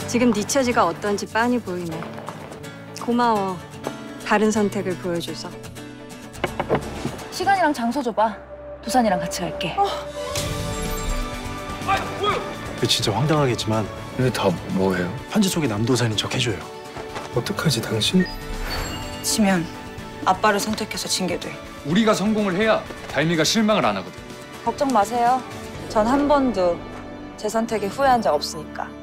지금 네 처지가 어떤지 빤히 보이네. 고마워. 다른 선택을 보여줘서. 시간이랑 장소 줘봐. 도산이랑 같이 갈게. 진짜 황당하겠지만 근데 다 뭐예요? 편지 속에 남도산인 척 해줘요. 어떡하지 당신? 지면 아빠를 선택해서 징계돼. 우리가 성공을 해야 달미가 실망을 안 하거든. 걱정 마세요. 전 한 번도 제 선택에 후회한 적 없으니까.